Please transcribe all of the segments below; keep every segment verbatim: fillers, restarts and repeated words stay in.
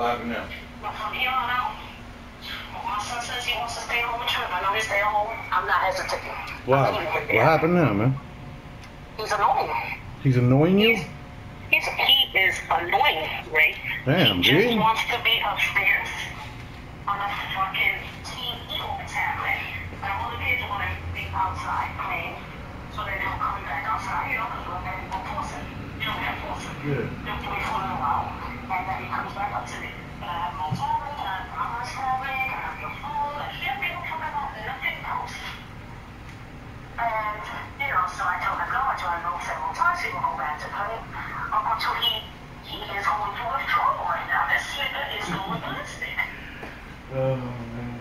What happened now? Well, from here on out, my son says he wants to stay home with you. If I know he's staying home, I'm not hesitating. Wow. What happened now, man? He's annoying. He's annoying you? He's, he's, he is annoying, Ray. Damn, he dude. He just wants to be upstairs on a fucking T V tablet. And all the kids want to be outside playing, so they don't come back outside. You know, because we're not going to force it. You don't have to force it. Yeah. They'll play for a little while, and then he comes back up to me. And I have my tablet, and I have my tablet, and I have your phone, and shit, they don't come back up, and nothing else. And, you know, so I told him no, I told him no several times, he will go back to play, uh, until he, he is going through withdrawal right now. This nigga is going ballistic. Oh, man.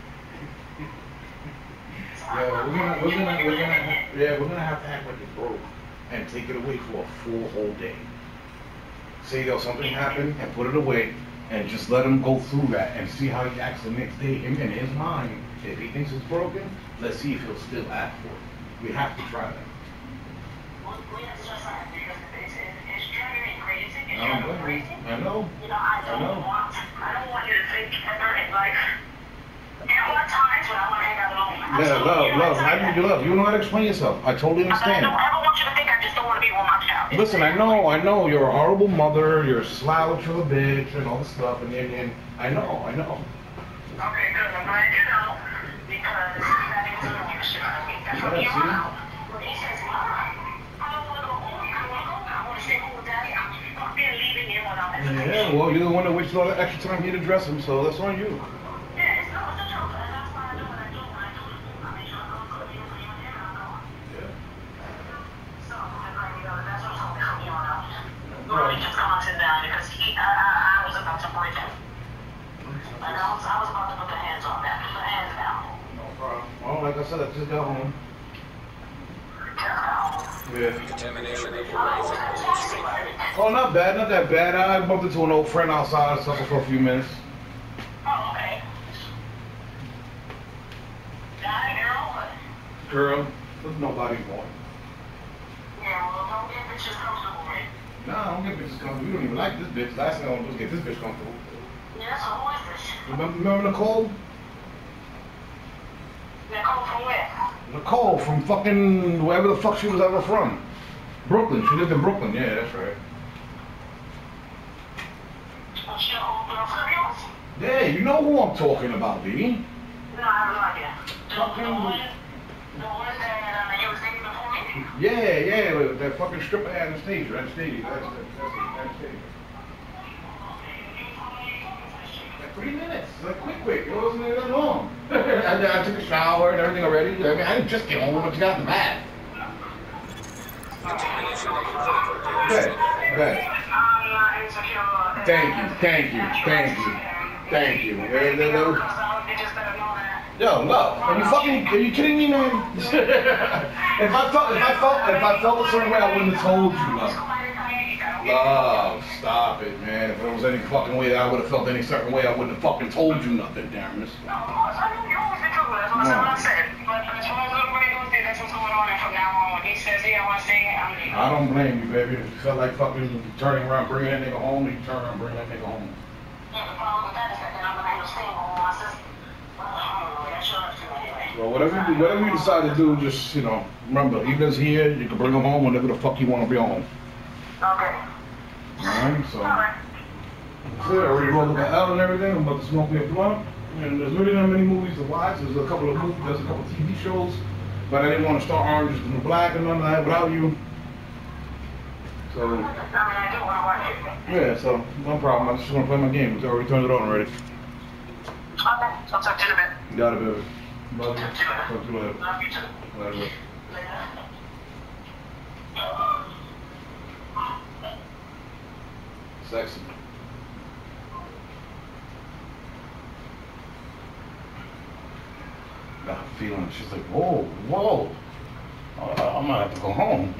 Yeah, we're gonna, we're gonna, we're gonna, yeah, we're gonna have to act like it's broke and take it away for a full whole day. Say, yo, something happened and put it away and just let him go through that and see how he acts the next day. In, in his mind, if he thinks it's broken, let's see if he'll still act for it. We have to try that. Well, it's just like, because it's, it's driving me crazy. It's I driving me crazy. I know. You know, I don't I know. want, I don't want you to think ever in life. There are times when I want to hang out alone. Yeah, love, love. How do you do love? You know how to explain yourself. I totally understand. I don't ever want you to think I just don't want to be with my child. Listen, I know, I know. You're a horrible mother. You're a slouch of a bitch and all this stuff. And, and, and I know, I know. Okay, good. I'm glad you know. Because that is a new shit. I mean, that's what Yeah, you see? want. When he says, Mom, I don't want to go home. I don't want to go. I want to stay home with Daddy. I'm fucking leaving you without hesitation. Yeah, well, you're the one that wasted all that extra time here to dress him, so that's on you. Yeah, it's no, it's the truth. And that's why I do what I do. When I do it, I make sure I go good. You for you and him, and I'm going. Yeah. So, I'm like, you know, that's what's holding from you on out. Really just calm him down because he, I, I, I was about to break him. Like, I was, I was about to put the hands on that. Put the hands down. No problem. Well, like I said, I just got home. Yeah. Oh, not bad, not that bad. I bumped into an old friend outside or something for a few minutes. Oh, okay. Guy, girl, what? Girl, there's nobody going. Yeah, well, don't get bitches comfortable, right? Nah, don't get bitches comfortable. We don't even like this bitch. Last thing I want to do is get this bitch comfortable. Yeah, so who is this? Remember, remember Nicole? Nicole from where? Nicole from fucking wherever the fuck she was ever from. Brooklyn. She lived in Brooklyn. Yeah, that's right. Oh, she an old girlfriend of yours? Yeah, you know who I'm talking about, B. No, I have no idea. The, Fucking- the one, the one that uh, you was dating before me? Yeah, yeah, with that fucking stripper Anastasia. Anastasia. That's, that's, that's Anastasia. Like three minutes. Like quick, quick. It wasn't even that long. I, I took a shower and everything already. I mean, I didn't just get home. I just got in the bath. Okay, okay. I'm not insecure. Thank you, thank you, thank you, thank you. Yeah, yeah, yeah. Yo, love, are you fucking, are you kidding me, man? if I felt, if I felt, if I felt a certain way, I wouldn't have told you, love. Love, stop it, man. If there was any fucking way that I would have felt any certain way, I wouldn't have fucking told you nothing, damn this. No, of course, I mean, you always be true, that's what I said. But as far as everybody knows, that's what's going on, and from now on, when he says, yeah, I want to say it, I'm leaving. I don't blame you, baby. If you felt like fucking turning around, bringing that nigga home, you turn around, bring that nigga home. Yeah, the problem with that is that then I'm going to end up staying home with my sister. Well, I don't know, that's your option anyway. Well, whatever you, whatever you decide to do, just, you know, remember, Eva's here, you can bring him home whenever the fuck you want to be home. Okay. Alright, so. Alright. That's it. I already rolled up the L and everything. I'm about to smoke me a blunt. And there's really not many movies to watch. There's a couple of movies, there's a couple of T V shows. But I didn't want to start Orange is the New Black and none of that without you. So. I mean, I do want to watch it. Yeah, so no problem. I just want to play my game. I already turned it on already. Okay, I'll talk to you in a bit. You got it, baby. Love you. Talk to you later. Talk to you later. Love you too. Later. Later. Sexy. Got a feeling. She's like, whoa, whoa. Uh, I might have to go home.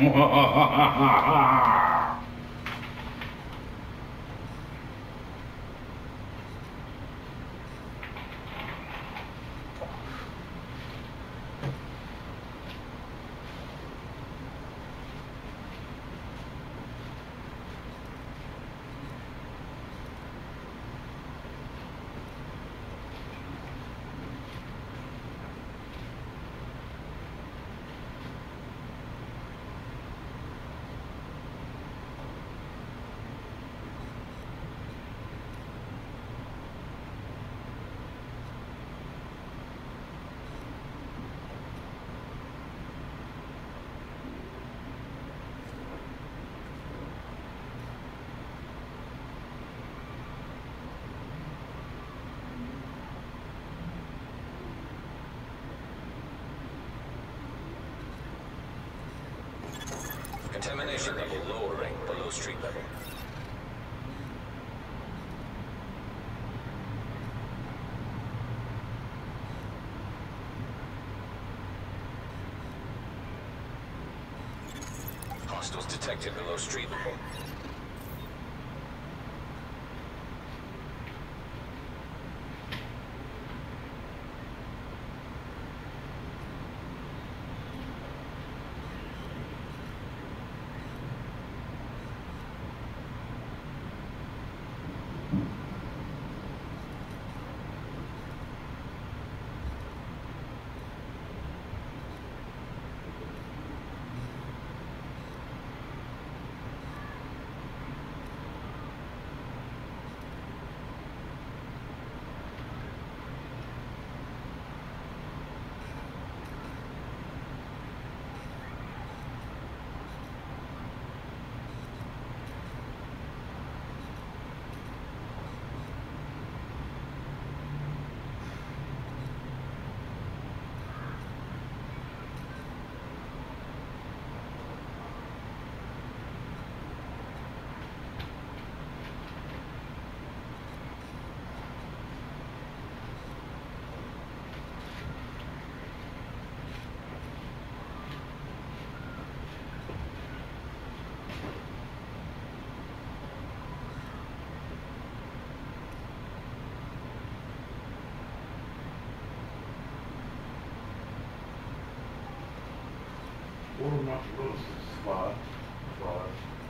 Transmission level lowering below street level. Hostiles detected below street level. Order mozzarella squad. Squad.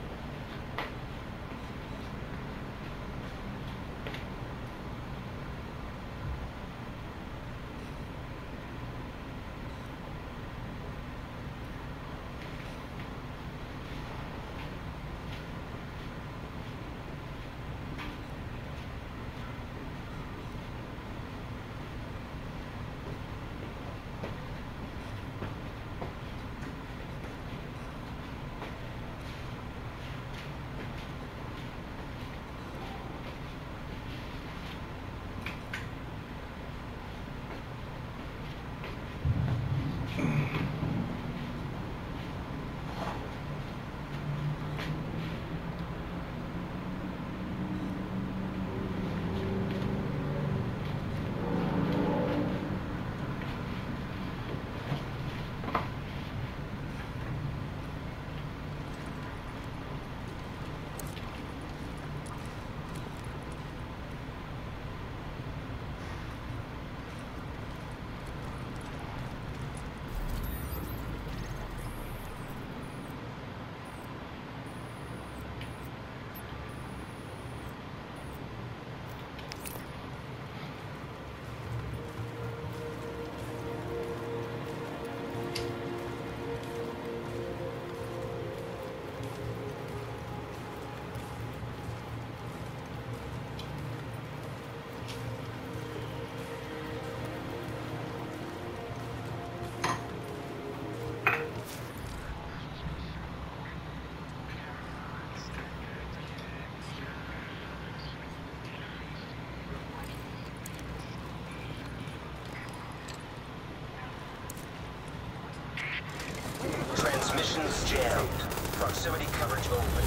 Transmissions jammed. Proximity coverage open.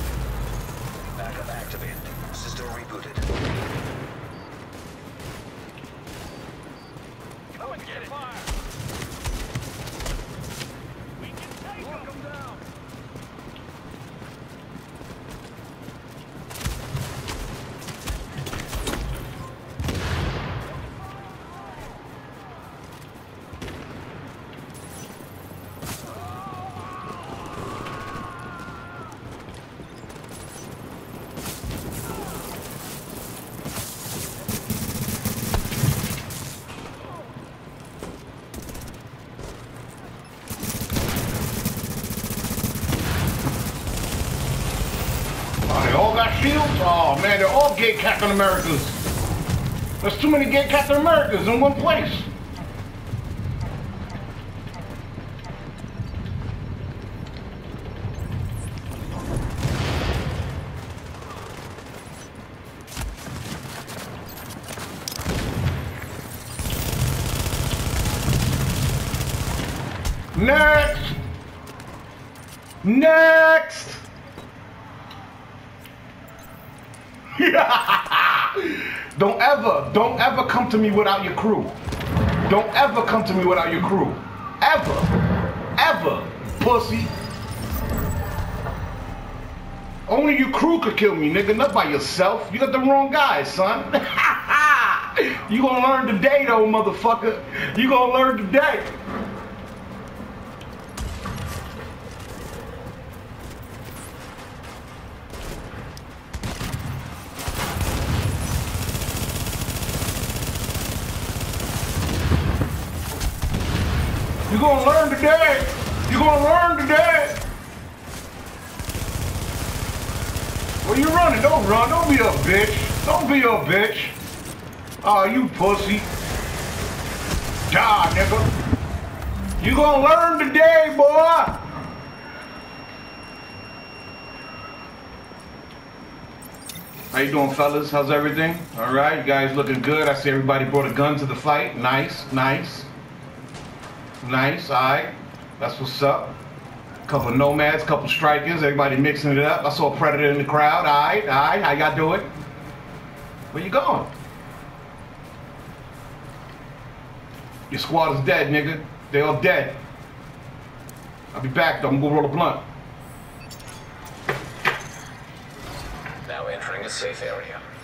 Backup activated. System rebooted. Come and get it. Fire. We can take them down. Oh man, they're all gay Captain Americans. There's too many gay Captain Americans in one place. Next! Next! Don't ever, don't ever come to me without your crew. Don't ever come to me without your crew. Ever. Ever. Pussy. Only your crew could kill me, nigga, not by yourself. You got the wrong guy, son. You gonna learn today, though, motherfucker. You gonna learn today. You gonna learn today. You gonna learn today. Where you running? Don't run. Don't be a bitch. Don't be a bitch. Oh, you pussy. Die, nigga. You gonna learn today, boy. How you doing, fellas? How's everything? All right, you guys looking good. I see everybody brought a gun to the fight. Nice, nice. Nice, all right. That's what's up. Couple of nomads, couple strikers, everybody mixing it up. I saw a predator in the crowd. All right, all right. How y'all doing? Where you going? Your squad is dead, nigga. They all dead. I'll be back, though. I'm gonna go roll a blunt. Now entering a safe area.